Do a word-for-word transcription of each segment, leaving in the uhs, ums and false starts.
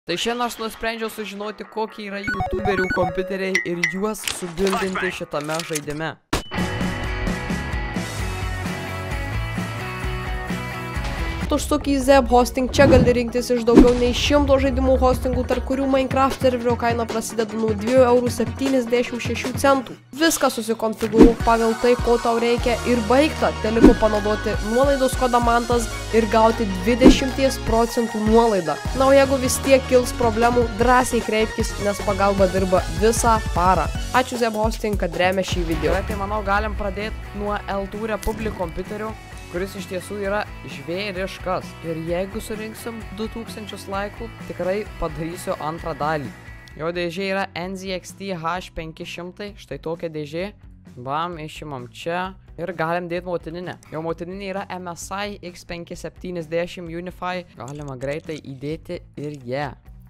Tai šiandien aš nusprendžiau sužinoti, kokie yra youtuberių kompiuteriai ir juos subildinti šitame žaidime. Užsuk į Zeb Hosting, čia gali rinktis iš daugiau nei šimto žaidimų hostingų, tarp kurių Minecraft serverio kaina prasideda nuo dviejų eurų septyniasdešimt šešių centų. Viską susikonfigūruok pagal tai, ko tau reikia ir baigta. Teliko panaudoti nuolaidos kodą mantas ir gauti dvidešimt procentų nuolaidą. Na, o jeigu vis tiek kils problemų, drąsiai kreipkis, nes pagalba dirba visą parą. Ačiū Zeb Hosting, kad remia šį video. Tai manau, galim pradėti nuo L two Republic kompiuterių, kuris iš tiesų yra žvėriškas. Ir jeigu surinksim du tūkstančius laikų, tikrai padarysiu antrą dalį. Jo dėžė yra N Z X T H penki šimtai, štai tokia dėžė. Bam, išimam čia ir galim dėti motininę. Jo motininė yra M S I X penki septyniasdešimt Unify. Galima greitai įdėti ir ją.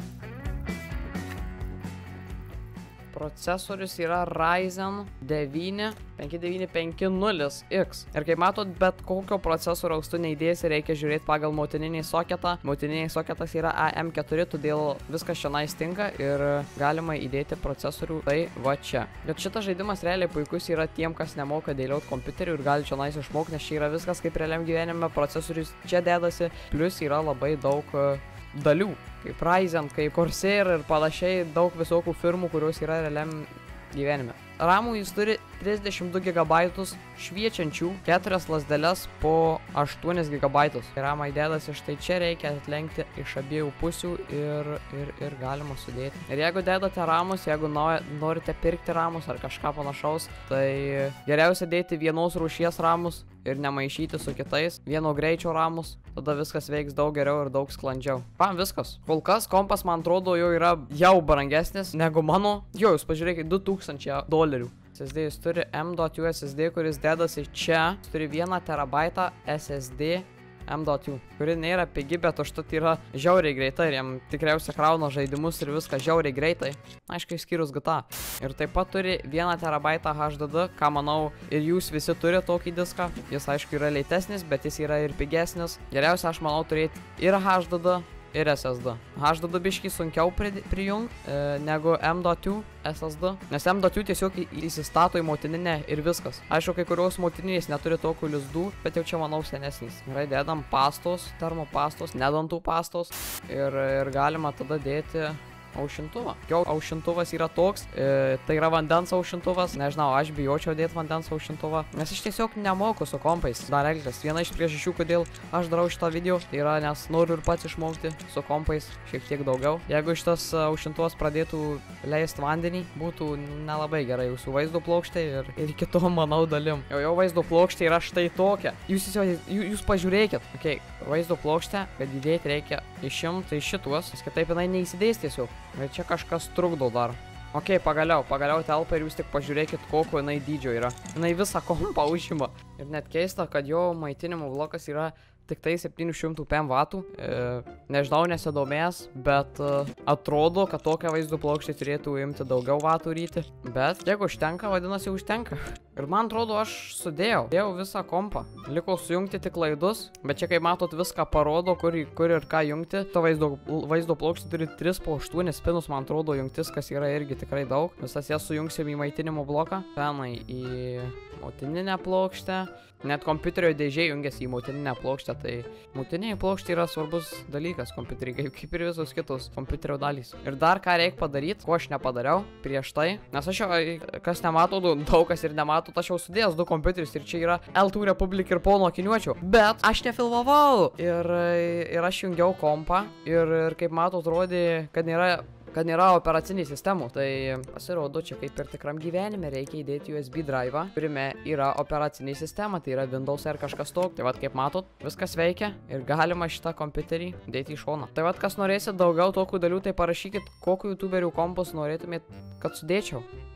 Procesorius yra Ryzen devyni penki devyni penki nulis X. Ir kaip matot, bet kokio procesoriaus tu neįdėsi, reikia žiūrėti pagal motininį soketą. Motininiai soketas yra A M keturi, todėl viskas šiandien tinka ir galima įdėti procesorių tai va čia. Bet šitas žaidimas realiai puikus yra tiem, kas nemoka dėlioti kompiuterių ir gali šiandien išmokti, nes čia yra viskas kaip realiam gyvenime, procesorius čia dedasi, plus yra labai daug dalių, kaip Ryzen, kaip Corsair ir panašiai, daug visokių firmų, kurios yra realiam gyvenime. Ramų jis turi trisdešimt du gigabaitus šviečiančių, keturias lazdeles po aštuonis gigabaitus. Ramą įdėdasi štai čia, reikia atlenkti iš abiejų pusių ir, ir, ir galima sudėti. Ir jeigu dedate ramus, jeigu norite pirkti ramus ar kažką panašaus, tai geriausia dėti vienos rūšies ramus ir nemaišyti su kitais, vieno greičio ramus, tada viskas veiks daug geriau ir daug sklandžiau. Pam, viskas. Kol kas kompas, man atrodo, jau yra jau brangesnis negu mano. Jo, jūs pažiūrėkite, du tūkstančiai dolerių. S S D jis turi M dot U S S D, kuris dedasi čia. Jis turi vieną terabaitą S S D M dot U, kuri nėra pigi, bet užtat yra žiauriai greita ir jam tikriausiai krauna žaidimus ir viską žiauriai greitai. Aišku, išskyrus G T A. Ir taip pat turi vieną terabaitą H D D, ką manau ir jūs visi turi tokį diską. Jis aišku yra lėtesnis, bet jis yra ir pigesnis. Geriausia, aš manau, turėti ir H D D ir S S D. H D D biškį sunkiau prijungti e, negu M dot U S S D, nes M dot U tiesiog įsistato į motininę ir viskas. Aišku, kai kurios motininės neturi tokių lizdų, bet jau čia manau senesnis. Gerai, dedam pastos, termopastos, nedantų pastos ir, ir galima tada dėti aušintuvą. Jo aušintuvas yra toks, e, tai yra vandens aušintuvas. Nežinau, aš bijočiau dėti vandens aušintuvą, nes aš tiesiog nemoku su kompais dar elgtis. Viena iš priežasčių, kodėl aš darau šitą video, tai yra, nes noriu ir pats išmokti su kompais šiek tiek daugiau. Jeigu šitas aušintuvas pradėtų leisti vandenį, būtų nelabai gerai jūsų vaizdo plokštė ir, ir kitom, manau, dalim. Jo, jo vaizdo plokštė yra štai tokia. Jūs, jūs, jūs pažiūrėkit. Okay, vaizdo plokštę, kad įdėti reikia išimti iš šituos, nes kitaip jinai neįsidės tiesiog. Bet čia kažkas trukdo dar. Ok, pagaliau, pagaliau telpa ir jūs tik pažiūrėkit, kokio jinai dydžio yra. Jinai visą kompą užima. Ir net keista, kad jo maitinimo blokas yra tik tai septyni šimtai penkiasdešimt vatų. E, nežinau, nesidomėjęs, bet e, atrodo, kad tokia vaizdo plokštė turėtų imti daugiau vatų ryti. Bet jeigu užtenka, vadinasi užtenka. Ir man atrodo, aš sudėjau. Dėjau visą kompą. Liko sujungti tik laidus, bet čia, kaip matot, viską parodo, kur, kur ir ką jungti. Ta vaizdo, vaizdo plokštė turi tris po aštuonis pinus, man atrodo, jungtis, kas yra irgi tikrai daug. Visas jas sujungsim į maitinimo bloką. Penai į motininę plokštę. Net kompiuterio dėžė jungiasi į motininę plokštę, tai motininė plokštė yra svarbus dalykas kompiuteriai, kaip, kaip ir visos kitos kompiuterio dalys. Ir dar ką reikia padaryti, ko aš nepadariau prieš tai, nes aš jau, kas nemato, daug kas ir nemato, aš jau sudėjęs du kompiuterius ir čia yra L two Republic ir pono akiniuočio, bet aš nefilmavau ir, ir aš jungiau kompą ir, ir kaip matot, rodė, kad nėra kad nėra operaciniai sistemų, tai pasirodo, čia kaip ir tikram gyvenime reikia įdėti U S B drive'ą, kuriame yra operacinė sistema, tai yra Windows ar kažkas tokio. Tai vat, kaip matot, viskas veikia ir galima šitą kompiuterį dėti į šoną. Tai vat, kas norėsit daugiau tokių dalių, tai parašykit, kokiu youtuberių kompus norėtumėt, kad sudėčiau.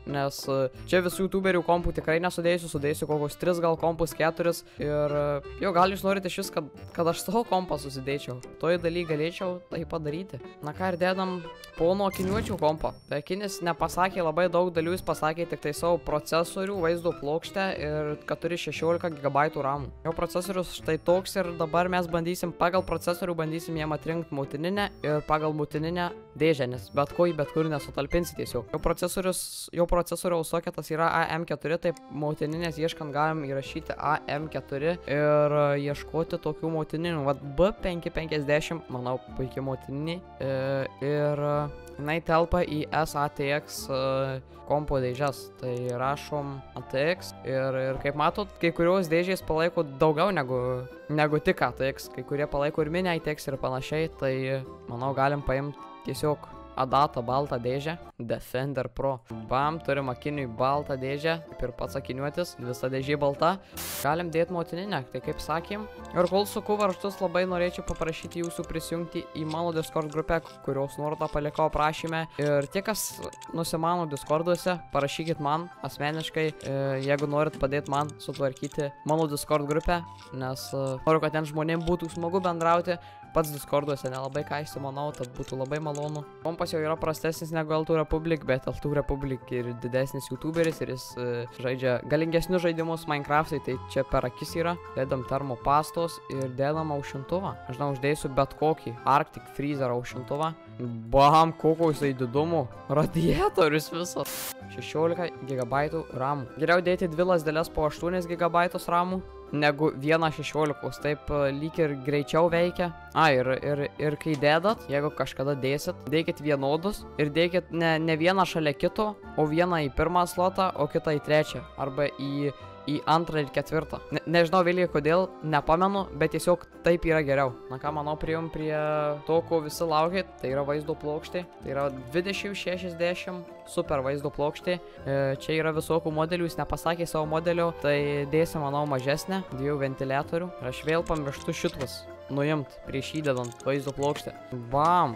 nes čia visų youtuberių kompų tikrai nesudėsiu, sudėsiu kokius tris gal kompus, keturis ir jau gal jūs norite šis, kad, kad aš savo kompą susidėčiau. Toj daly galėčiau tai padaryti. Na ką ir dedam pono akiniuočių kompą. Tai akinis nepasakė labai daug dalių, jis pasakė tik tai savo procesorių, vaizdo plokštę ir kad turi šešiolika gigabaitų ramų. Jo procesorius štai toks ir dabar mes bandysim pagal procesorių, bandysim jam atrinkti motininę ir pagal motininę dėžę, nes bet ko į bet kur nesutalpinsi tiesiog. Jo procesorius, jo procesoriaus soketas yra A M keturi, taip motininės ieškant galim įrašyti A M keturi ir ieškoti tokių motininių. Vat B penki penkiasdešimt, manau, puikiai motininiai. E, ir jinai telpa į S A T X uh, kompo dėžes. Tai rašom A T X ir, ir kaip matot, kai kurios dėžės palaiko daugiau negu, negu tik A T X. Kai kurie palaiko ir mini A T X ir panašiai. Tai manau galim paimti tiesiog Adata baltą dėžę, Defender Pro. Bam, turim akiniui baltą dėžę, kaip ir pats akiniuotis, visa dėžė balta. Galim dėti motininę, tai kaip sakėm. Ir kol suku varžtus, labai norėčiau paprašyti jūsų prisijungti į mano Discord grupę, kurios nuorodą palikau aprašyme. Ir tie, kas nusimano Discorduose, parašykit man asmeniškai, jeigu norit padėti man sutvarkyti mano Discord grupę, nes noriu, kad ten žmonėm būtų smagu bendrauti. Pats Discorduose nelabai ką įsimanau, tad būtų labai malonu. Kompas jau yra prastesnis negu Altų Republic, bet Altų Republic ir didesnis youtuberis ir jis uh, žaidžia galingesnius žaidimus Minecraft'ai, tai čia per akis yra. Dedam termopastos ir dedam aušintuvą. Aš žinau, uždėsiu bet kokį Arctic Freezer aušintuvą. Bam, kokio jisai didumo. Radiatorius visas. šešiolika gigabaitų ramų. Geriau dėti dvi lazdeles po aštuonis gigabaitus ramų negu vieną šešiolikos, taip lyg ir greičiau veikia. A, ir, ir, ir kai dedat, jeigu kažkada dėsit, dėkit vienodus ir dėkit ne, ne vieną šalia kito, o vieną į pirmą slotą, o kitą į trečią, arba į, į antrą ir ketvirtą. Ne, nežinau vėliai kodėl, nepamenu, bet tiesiog taip yra geriau. Na ką, manau, priėjom prie to, ko visi laukit, tai yra vaizdo plokštė, tai yra dvidešimt šešiasdešimt super vaizdo plokštė. E, čia yra visokių modelių, jis nepasakė savo modelio, tai dėsim, manau, mažesnę, dviejų ventiliatorių. Ir aš vėl pamirštu šitus nuimt prieš įdedant vaizdo plokštę. Bam!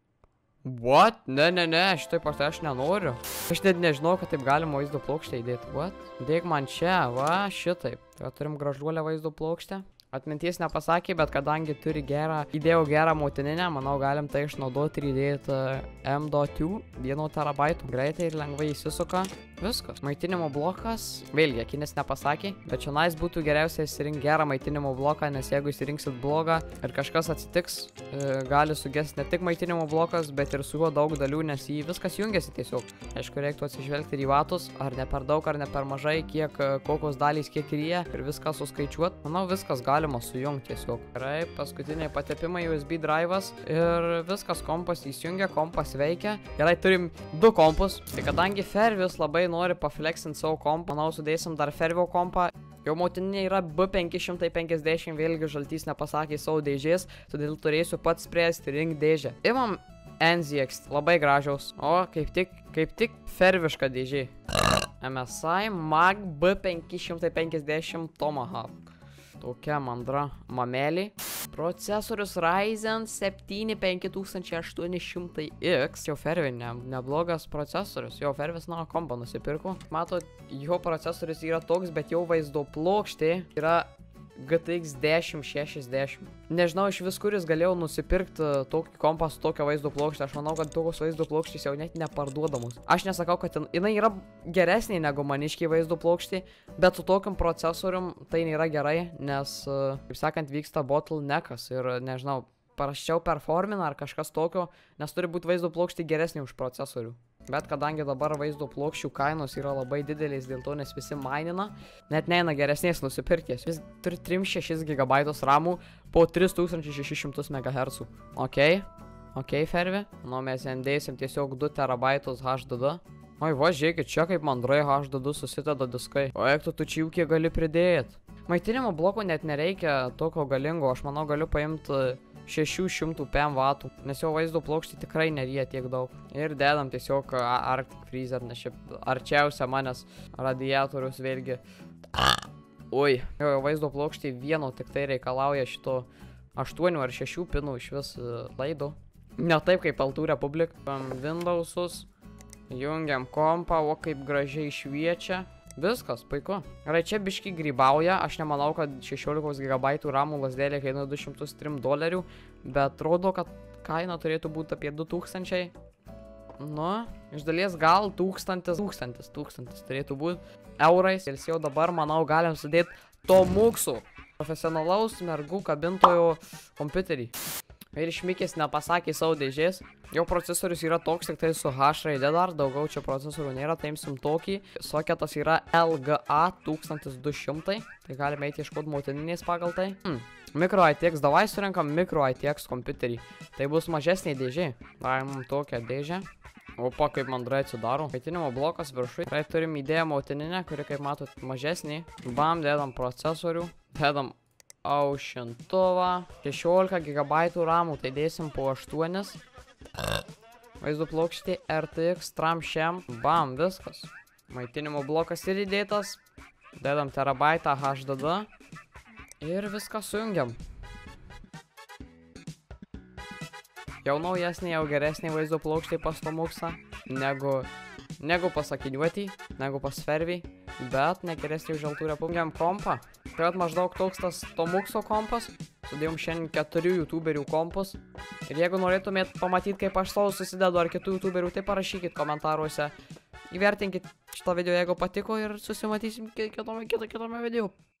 What? Ne, ne, ne, šitaip aš nenoriu. Aš net nežinau, kad taip galima vaizdo plokštę įdėti. What? Dėk man čia, va, šitaip. Tai turim gražuolę vaizdo plokštę. Atminties nepasakė, bet kadangi turi gerą, įdėjau gerą motininę, manau, galim tai išnaudoti ir įdėti M dot two, vieno terabaitų. Greitai ir lengvai įsisuka. Viskas. Maitinimo blokas. Vėlgi, akinis nepasakė, bet čionais būtų geriausia įsirinkti gerą maitinimo bloką, nes jeigu įsirinksit blogą ir kažkas atsitiks, e, gali sugesti ne tik maitinimo blokas, bet ir su juo daug dalių, nes jį viskas jungiasi tiesiog. Aišku, reiktų atsižvelgti ir į vatus, ar ne per daug, ar ne per mažai, kiek, kokios dalys, kiek ryja ir viską suskaičiuot. Manau, viskas galima sujungti tiesiog. Gerai, paskutiniai patepimai U S B drive'as ir viskas, kompas įsijungia, kompas veikia. Gerai, turim du kompus. Tai kadangi Fervis labai nori paflexinti savo kompą, manau, sudėsim dar Fervio kompą. Jo motininė yra B penki penkiasdešimt, vėlgi žaltys nepasakė savo dėžės, todėl turėsiu pats spręsti rink dėžę. Imam N Z X, labai gražiaus. O, kaip tik, kaip tik ferviška dėžė. M S I Mag B penki penkiasdešimt Tomahawk. Tokia mandra mamelį. Procesorius Ryzen septyni penki aštuoni šimtai X. Jau Fervi ne, neblogas procesorius. Jau Fervis nuo kombo nusipirko. Matot, jo procesorius yra toks, bet jau vaizdo plokštė yra G T X dešimt šešiasdešimt. Nežinau iš vis kuris galėjau nusipirkti tokį kompą su tokio vaizdo plokštė. Aš manau, kad tokios vaizdo plokštės jau net neparduodamos. Aš nesakau, kad jinai yra geresnė negu maniškiai vaizdo plokštė, bet su tokiam procesorium tai nėra gerai, nes, kaip sakant, vyksta bottleneckas ir, nežinau, paraščiau performina ar kažkas tokio, nes turi būti vaizdo plokštė geresnė už procesorių. Bet kadangi dabar vaizdo plokščių kainos yra labai didelės dėl to, nes visi mainina, net neina geresnės nusipirkės. Vis turi trisdešimt šešis gigabaitus ramų po tris tūkstančius šešis šimtus megahercų. Ok, ok, Fervi. Nu, mes dėsim tiesiog du terabaitus H D D. Oi, va, žiūrėkit, čia kaip mandrai H D D susideda diskai. O eik tu tu čia ūkį gali pridėti. Maitinimo bloko net nereikia tokio galingo, aš manau galiu paimti šešių šimtų pem vatų, nes jo vaizdo plokštė tikrai neryja tiek daug. Ir dedam tiesiog Arctic Freezer, nes šiaip arčiausia manęs radiatorius vėlgi. Oi, jo vaizdo plokštė vieno tik tai reikalauja šito aštuonių ar šešių pinų iš vis laido. Ne taip kaip Altų Republic. Windowsus Jungiam kompą, o kaip gražiai šviečia. Viskas, puiku. Gerai, čia biški grybauja, aš nemanau, kad šešiolikos gigabaitų ramų lasdelė kainuoja du šimtus tris dolerių, bet rodo, kad kaina turėtų būti apie du tūkstančiai. Nu, iš dalies gal tūkstantis, tūkstantis, tūkstantis turėtų būti eurais. Ir jau dabar, manau, galim sudėti Tomuxų, profesionalaus mergų kabintojo kompiuterį. Ir išmykęs nepasakė savo dėžės. Jo procesorius yra toks, tik tai su H raide dar, daugiau čia procesorių nėra, tai imsim tokį. Soketas yra L G A tūkstantis du šimtai, tai galime eiti ieškoti motininės pagal tai. Hmm. Micro I T X, davai surinkam Micro I T X kompiuterį. Tai bus mažesnė dėžė. Paimam tokią dėžę. Opa, kaip mandrai atsidaro. Kaitinimo blokas viršui. Tai turim idėją motininę, kuri, kaip matot, mažesnė. Bam, dėdam procesorių. Dėdam aušintuvą. šešiolika gigabaitų ramų, tai dėsim po aštuonis. Vaizdo plokštė R T X Tram šiam. Bam, viskas. Maitinimo blokas ir įdėtas. Dėdam terabaitą H D D. Ir viską sujungiam. Jau naujesnė, jau geresnė vaizdo plokštė pas Tomuxą. Negu, negu pas akiniuotį, negu pas Fervį. Bet negeresnį už Alturę. Pungiam kompą. Tai at maždaug toks tas Tomuxo kompas. Sudėjom šiandien keturių youtuberių kompus. Ir jeigu norėtumėt pamatyti, kaip aš savo susidedu ar kitų youtuberių, tai parašykit komentaruose. Įvertinkit šitą video, jeigu patiko, ir susimatysim kitame, kitame video.